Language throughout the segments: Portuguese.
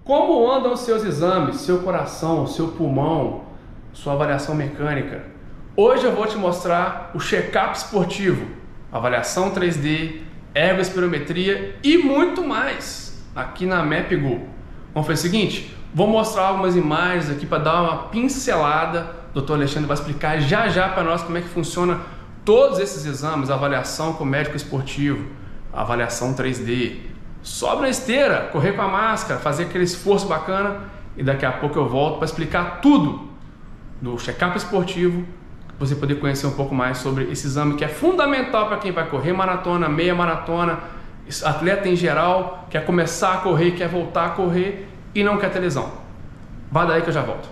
Como andam os seus exames, seu coração, seu pulmão, sua avaliação mecânica? Hoje eu vou te mostrar o check-up esportivo, avaliação 3D, ergospirometria e muito mais aqui na MapGo. Vamos fazer o seguinte, vou mostrar algumas imagens aqui para dar uma pincelada. O Dr. Alexandre vai explicar já para nós como é que funciona todos esses exames, avaliação com médico esportivo, avaliação 3D. Sobe na esteira, correr com a máscara, fazer aquele esforço bacana e daqui a pouco eu volto para explicar tudo do check-up esportivo, para você poder conhecer um pouco mais sobre esse exame que é fundamental para quem vai correr maratona, meia maratona, atleta em geral, quer começar a correr, quer voltar a correr e não quer ter lesão. Vai daí que eu já volto.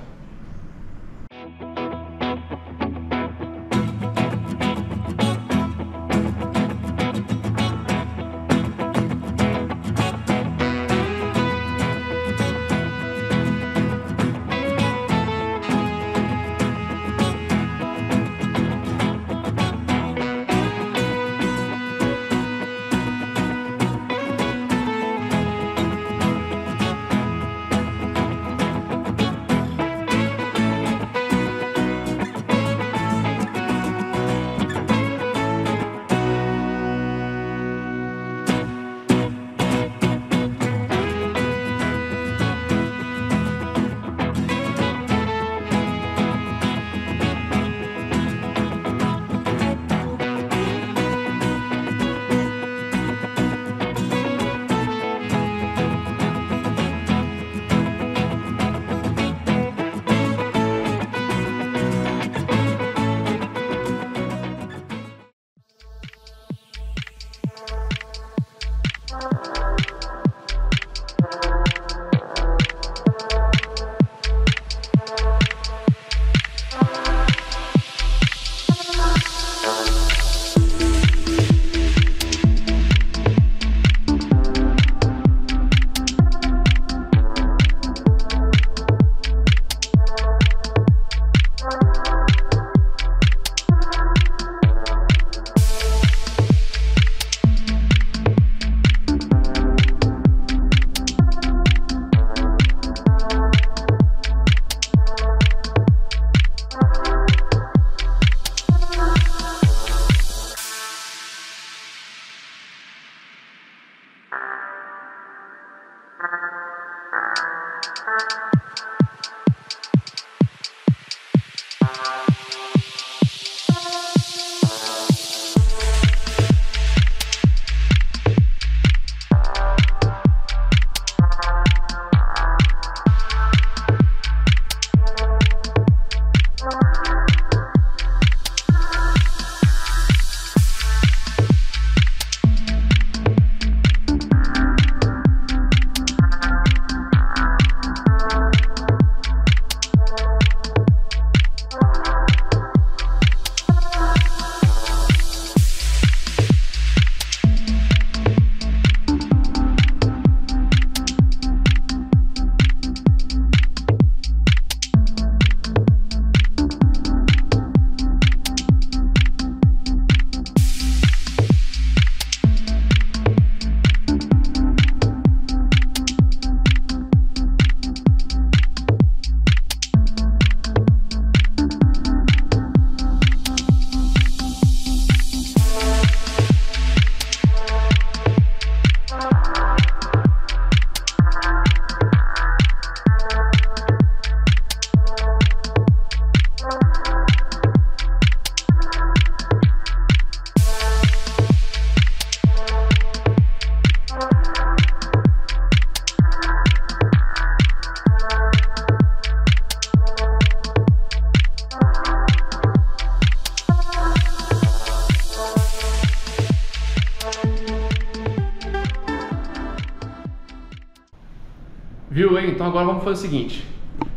Viu aí? Então agora vamos fazer o seguinte.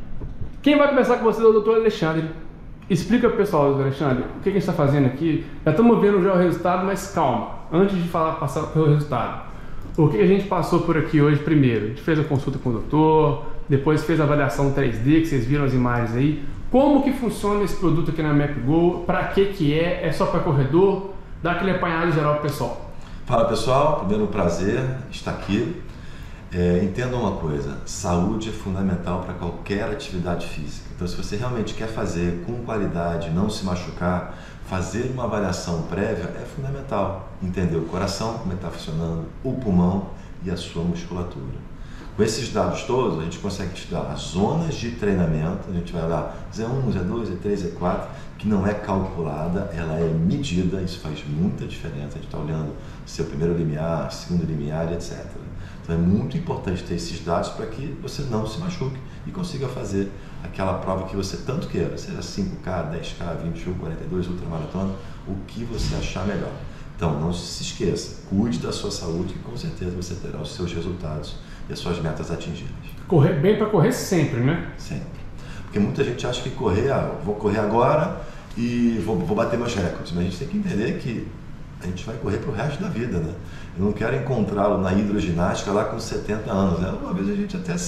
Quem vai começar com você é o Dr. Alexandre. Explica pro pessoal, Dr. Alexandre, o que a gente está fazendo aqui. Já estamos vendo já o resultado, mas calma. Antes de passar pelo resultado. O que a gente passou por aqui hoje primeiro? A gente fez a consulta com o doutor, depois fez a avaliação 3D, que vocês viram as imagens aí. Como que funciona esse produto aqui na MapGo? Para que é? É só para corredor? Dá aquele apanhado geral pro pessoal. Fala pessoal, primeiro um prazer estar aqui. Entenda uma coisa, saúde é fundamental para qualquer atividade física. Então, se você realmente quer fazer com qualidade, não se machucar, fazer uma avaliação prévia é fundamental. Entender o coração, como está funcionando, o pulmão e a sua musculatura. Com esses dados todos, a gente consegue te dar as zonas de treinamento, a gente vai lá Z1, Z2, Z3, Z4, que não é calculada, ela é medida, isso faz muita diferença, a gente está olhando seu primeiro limiar, segundo limiar, etc. Então é muito importante ter esses dados para que você não se machuque e consiga fazer aquela prova que você tanto queira, seja 5K, 10K, 21, 42, ultramaratona, o que você achar melhor. Então não se esqueça, cuide da sua saúde e com certeza você terá os seus resultados e as suas metas atingidas. Correr bem para correr sempre, né? Sempre. Porque muita gente acha que correr, vou correr agora e vou bater meus recordes, mas a gente tem que entender que a gente vai correr para o resto da vida, né? Eu não quero encontrá-lo na hidroginástica lá com 70 anos, né? Uma vez a gente até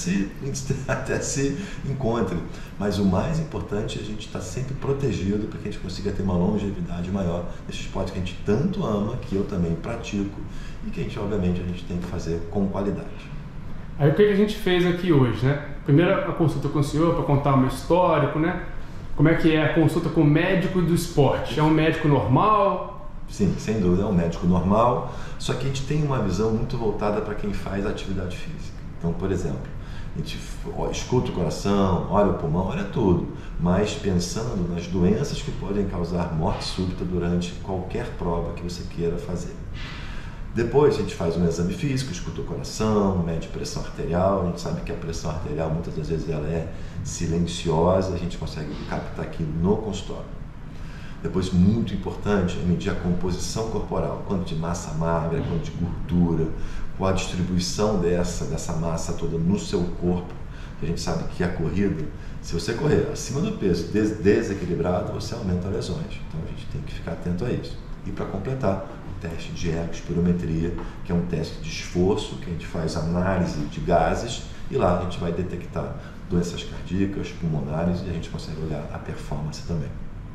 se encontre, mas o mais importante é a gente estar sempre protegido para que a gente consiga ter uma longevidade maior nesse esporte que a gente tanto ama, que eu também pratico e que a gente, obviamente, a gente tem que fazer com qualidade. Aí o que a gente fez aqui hoje, né? Primeiro a consulta com o senhor para contar o meu histórico, né? Como é que é a consulta com o médico do esporte? É um médico normal? Sim, sem dúvida, é um médico normal, só que a gente tem uma visão muito voltada para quem faz atividade física. Então, por exemplo, a gente escuta o coração, olha o pulmão, olha tudo, mas pensando nas doenças que podem causar morte súbita durante qualquer prova que você queira fazer. Depois a gente faz um exame físico, escuta o coração, mede pressão arterial, a gente sabe que a pressão arterial muitas das vezes ela é silenciosa, a gente consegue captar aqui no consultório. Depois, muito importante, é medir a composição corporal, quanto de massa magra, quanto de gordura, qual a distribuição dessa massa toda no seu corpo. A gente sabe que a corrida, se você correr acima do peso desequilibrado, você aumenta lesões. Então a gente tem que ficar atento a isso. E para completar, o teste de ergospirometria, que é um teste de esforço, que a gente faz análise de gases e lá a gente vai detectar doenças cardíacas, pulmonares e a gente consegue olhar a performance também.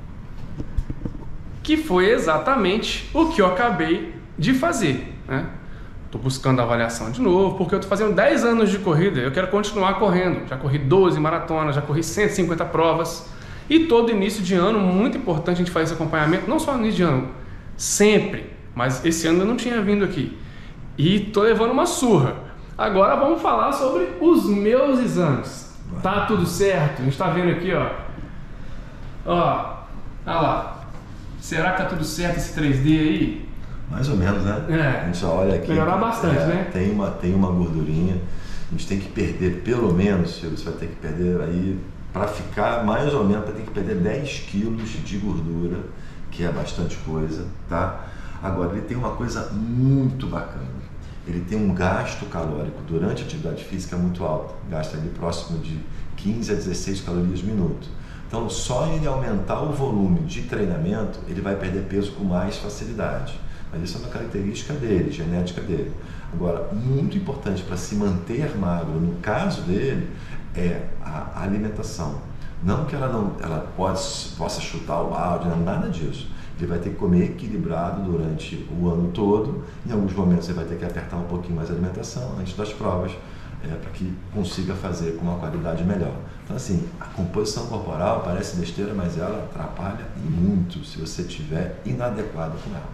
Que foi exatamente o que eu acabei de fazer, né? Estou buscando a avaliação de novo, porque eu estou fazendo 10 anos de corrida, eu quero continuar correndo. Já corri 12 maratonas, já corri 150 provas. E todo início de ano, muito importante a gente fazer esse acompanhamento, não só no início de ano, sempre. Mas esse ano eu não tinha vindo aqui. E estou levando uma surra. Agora vamos falar sobre os meus exames. Tá tudo certo? A gente está vendo aqui, ó. Ó, olha lá. Será que tá tudo certo esse 3D aí? Mais ou menos, né? É. A gente só olha aqui. Melhorar bastante, né? Tem uma gordurinha. A gente tem que perder, pelo menos, você vai ter que perder aí, para ficar mais ou menos, tem que perder 10 quilos de gordura, que é bastante coisa, tá? Agora, ele tem uma coisa muito bacana. Ele tem um gasto calórico durante a atividade física muito alto. Gasta ali próximo de 15 a 16 calorias minuto. Então, só ele aumentar o volume de treinamento, ele vai perder peso com mais facilidade. Mas isso é uma característica dele, genética dele. Agora, muito importante para se manter magro, no caso dele, é a alimentação. Não que ela possa chutar o balde, nada disso. Ele vai ter que comer equilibrado durante o ano todo. Em alguns momentos, ele vai ter que apertar um pouquinho mais a alimentação antes das provas, para que consiga fazer com uma qualidade melhor. Então, assim, a composição corporal parece besteira, mas ela atrapalha e muito se você estiver inadequado com ela.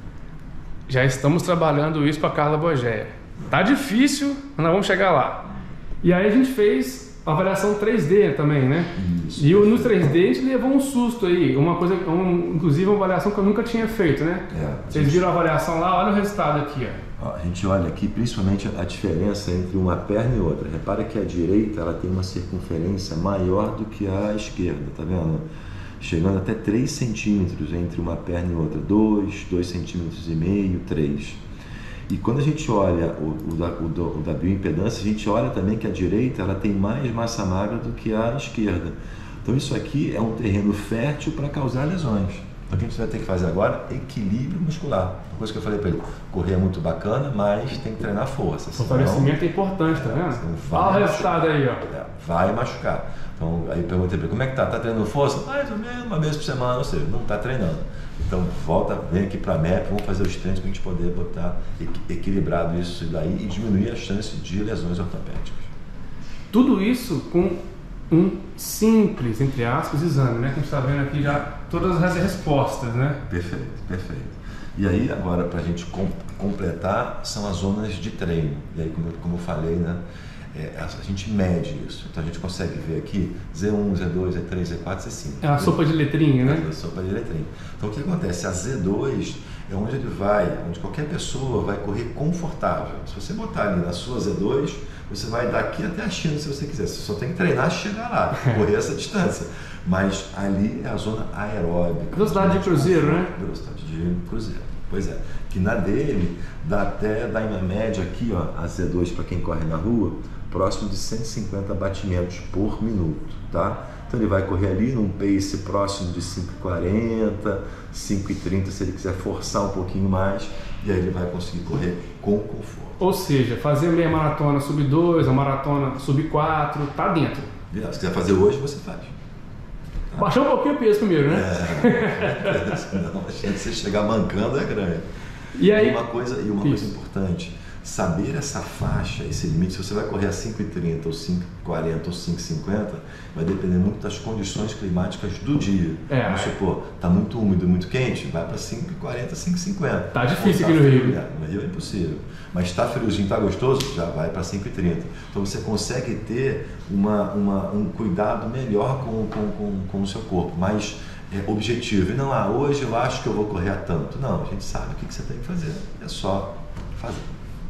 Já estamos trabalhando isso para Carla Bogeia. Tá difícil, mas nós vamos chegar lá. E aí a gente fez a avaliação 3D também, né? Isso. E no 3D a gente levou um susto aí, inclusive uma avaliação que eu nunca tinha feito, né? Vocês viram a avaliação lá, olha o resultado aqui, ó. A gente olha aqui principalmente a diferença entre uma perna e outra. Repara que a direita ela tem uma circunferência maior do que a esquerda, tá vendo? Chegando até 3 centímetros entre uma perna e outra, 2 centímetros e meio, 3. E quando a gente olha o da bioimpedância, a gente olha também que a direita ela tem mais massa magra do que a esquerda. Então isso aqui é um terreno fértil para causar lesões. Então o que a gente vai ter que fazer agora é equilíbrio muscular. Uma coisa que eu falei para ele, correr é muito bacana, mas tem que treinar força. O fortalecimento é importante, tá vendo? Olha o resultado aí, ó. Vai machucar. Então, aí perguntei para ele, como é que tá? Tá treinando força? Mais ou menos, uma vez por semana, ou seja, não está treinando. Então, vem aqui para a MEP, vamos fazer os treinos para a gente poder botar equilibrado isso daí e diminuir a chance de lesões ortopédicas. Tudo isso com um simples, entre aspas, exame, né? Que a gente está vendo aqui já todas as respostas, né? Perfeito, perfeito. E aí, agora, para a gente completar, são as zonas de treino. E aí, como eu falei, né? A gente mede isso. Então, a gente consegue ver aqui Z1, Z2, Z3, Z4, Z5. É a sopa de letrinha, né? É a sopa de letrinha. Então, o que acontece? A Z2 é onde ele vai, onde qualquer pessoa vai correr confortável. Se você botar ali na sua Z2, você vai daqui até a China, se você quiser. Você só tem que treinar, chegar lá, correr essa distância. Mas ali é a zona aeróbica. Velocidade de cruzeiro, né? Velocidade de cruzeiro. Pois é. Que na dele dá uma média aqui, ó, a Z2 para quem corre na rua, próximo de 150 batimentos por minuto, tá? Então ele vai correr ali num pace próximo de 5,40, 5,30 se ele quiser forçar um pouquinho mais, e aí ele vai conseguir correr com conforto. Ou seja, fazer meia maratona sub 2, a maratona sub 4, tá dentro. Se quiser fazer hoje, você faz. Baixar um pouquinho o peso primeiro, né? Não, a chance de você chegar mancando é grande. E aí, uma coisa importante, saber essa faixa, esse limite, se você vai correr a 5,30 ou 5,40 ou 5,50, vai depender muito das condições climáticas do dia. Vamos supor, está muito úmido, muito quente, vai para 5,40, 5,50. Tá difícil aqui no Rio. No Rio é impossível. Mas está friozinho, está gostoso, já vai para 5,30. Então você consegue ter um cuidado melhor com o seu corpo, mais objetivo. E não, hoje eu acho que eu vou correr a tanto. Não, a gente sabe o que você tem que fazer, é só fazer.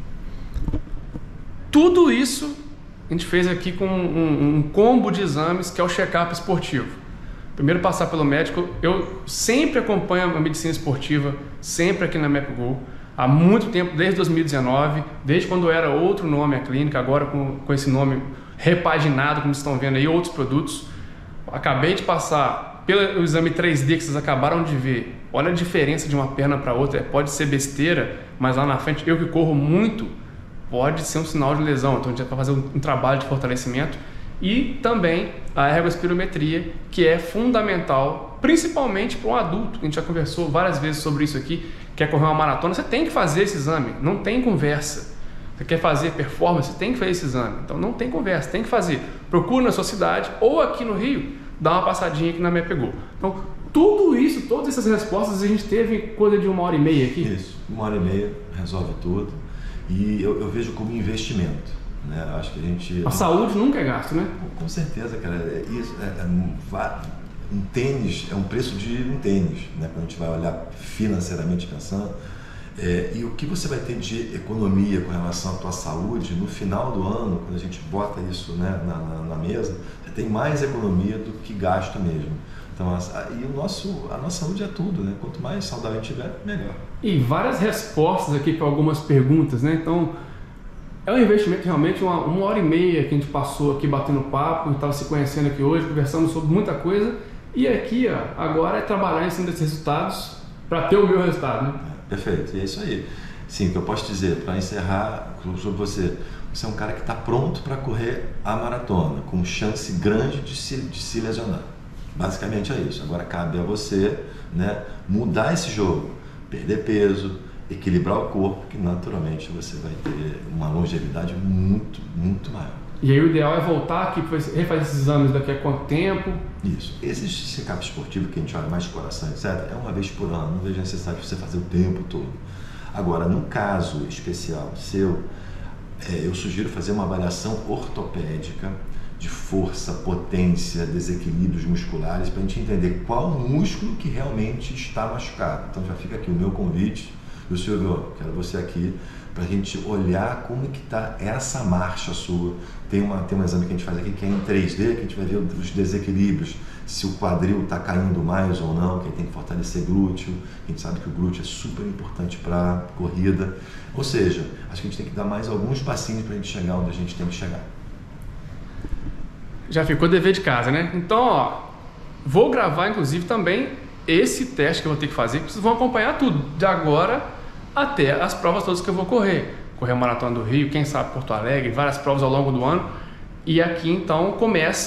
Tudo isso a gente fez aqui com um combo de exames que é o check-up esportivo. Primeiro passar pelo médico. Eu sempre acompanho a medicina esportiva, sempre aqui na MapGo, há muito tempo, desde 2019, desde quando era outro nome a clínica, agora com esse nome repaginado, como vocês estão vendo aí, outros produtos. Acabei de passar pelo exame 3D que vocês acabaram de ver. Olha a diferença de uma perna para outra. Pode ser besteira, mas lá na frente, eu que corro muito, pode ser um sinal de lesão. Então a gente vai fazer um trabalho de fortalecimento. E também a ergospirometria, que é fundamental, principalmente para um adulto. A gente já conversou várias vezes sobre isso aqui. Quer correr uma maratona, você tem que fazer esse exame, não tem conversa. Você quer fazer performance, você tem que fazer esse exame. Então não tem conversa, tem que fazer. Procura na sua cidade ou aqui no Rio, dá uma passadinha aqui na MapGo. Então tudo isso, todas essas respostas a gente teve coisa de 1h30 aqui. Isso, 1h30 resolve tudo. E eu vejo como investimento. Né? Acho que a saúde nunca é gasto, né? Com certeza, cara. Um tênis é um preço de um tênis, né? Quando a gente vai olhar financeiramente pensando. E o que você vai ter de economia com relação à tua saúde no final do ano, quando a gente bota isso, né, na mesa, você tem mais economia do que gasto mesmo. Então, a nossa saúde é tudo, né? Quanto mais saudável a gente tiver, melhor. E várias respostas aqui para algumas perguntas, né? Então, é um investimento realmente, 1h30 que a gente passou aqui batendo papo, a gente estava se conhecendo aqui hoje, conversando sobre muita coisa. E aqui, ó, agora é trabalhar em cima desses resultados para ter o meu resultado, né? Perfeito, e é isso aí. Sim, o que eu posso dizer, para encerrar sobre você é um cara que está pronto para correr a maratona, com chance grande de se lesionar. Basicamente é isso. Agora cabe a você, né, mudar esse jogo, perder peso, equilibrar o corpo, que naturalmente você vai ter uma longevidade muito, muito maior. E aí o ideal é voltar aqui, refazer esses exames daqui a quanto tempo? Isso. Esse check-up esportivo que a gente olha mais de coração, etc., é uma vez por ano, não vejo necessidade de você fazer o tempo todo. Agora, no caso especial seu, eu sugiro fazer uma avaliação ortopédica de força, potência, desequilíbrios musculares, para a gente entender qual músculo que realmente está machucado. Então já fica aqui o meu convite, e o Silvio, quero você aqui, para a gente olhar como que está essa marcha sua. Tem um exame que a gente faz aqui que é em 3D, que a gente vai ver os desequilíbrios, se o quadril está caindo mais ou não, que aí tem que fortalecer glúteo. A gente sabe que o glúteo é super importante para a corrida. Ou seja, acho que a gente tem que dar mais alguns passinhos para a gente chegar onde a gente tem que chegar. Já ficou dever de casa, né? Então, ó, vou gravar inclusive também esse teste que eu vou ter que fazer, que vocês vão acompanhar tudo, de agora até as provas todas que eu vou correr. Correr a Maratona do Rio, quem sabe Porto Alegre, várias provas ao longo do ano. E aqui então começa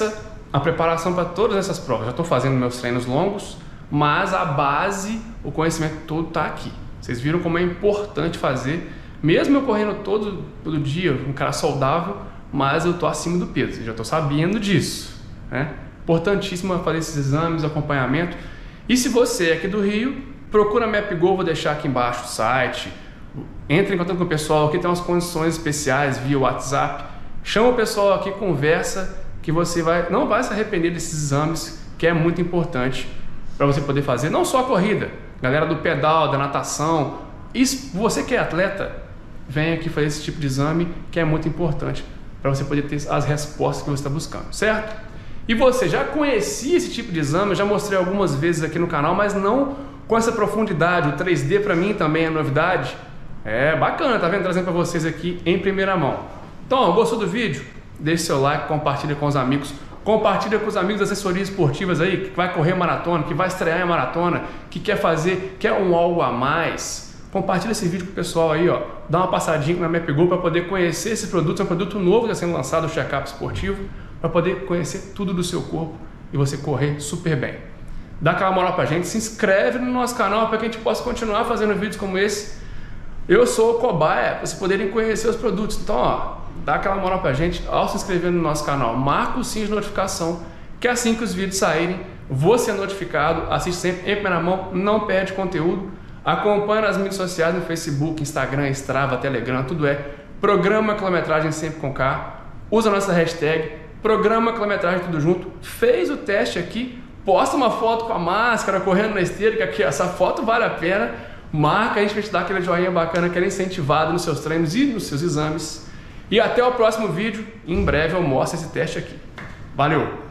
a preparação para todas essas provas. Já estou fazendo meus treinos longos, mas a base, o conhecimento todo está aqui. Vocês viram como é importante fazer, mesmo eu correndo todo dia, um cara saudável, mas eu estou acima do peso, eu já estou sabendo disso, né? Importantíssimo fazer esses exames, acompanhamento. E se você é aqui do Rio, procura a MapGo, vou deixar aqui embaixo o site, entre em contato com o pessoal, aqui tem umas condições especiais via WhatsApp, chama o pessoal aqui, conversa, que você não vai se arrepender desses exames, que é muito importante para você poder fazer, não só a corrida, galera do pedal, da natação, você que é atleta, vem aqui fazer esse tipo de exame, que é muito importante para você poder ter as respostas que você está buscando, certo? E você já conhecia esse tipo de exame, eu já mostrei algumas vezes aqui no canal, mas não com essa profundidade. O 3D para mim também é novidade. É bacana, tá vendo? Trazendo para vocês aqui em primeira mão. Então, ó, gostou do vídeo? Deixe seu like, compartilha com os amigos. Compartilha com os amigos das assessorias esportivas aí, que vai correr maratona, que vai estrear em maratona, que quer um algo a mais. Compartilha esse vídeo com o pessoal aí, ó. Dá uma passadinha na MapGo para poder conhecer esse produto. É um produto novo que está sendo lançado, o Checkup Esportivo, para poder conhecer tudo do seu corpo e você correr super bem. Dá aquela moral pra gente, se inscreve no nosso canal para que a gente possa continuar fazendo vídeos como esse. Eu sou o cobaia, para vocês poderem conhecer os produtos. Então, ó, dá aquela moral pra gente ao se inscrever no nosso canal. Marca o sininho de notificação, que assim que os vídeos saírem, você é notificado. Assiste sempre em primeira mão, não perde conteúdo. Acompanha nas mídias sociais, no Facebook, Instagram, Strava, Telegram, tudo é Programa Quilometragem sempre com K. Usa a nossa hashtag Programa Quilometragem tudo junto. Fez o teste aqui, posta uma foto com a máscara, correndo na esteira, que aqui essa foto vale a pena. Marca a gente vai te dar aquele joinha bacana, aquele incentivado nos seus treinos e nos seus exames. E até o próximo vídeo. Em breve eu mostro esse teste aqui. Valeu!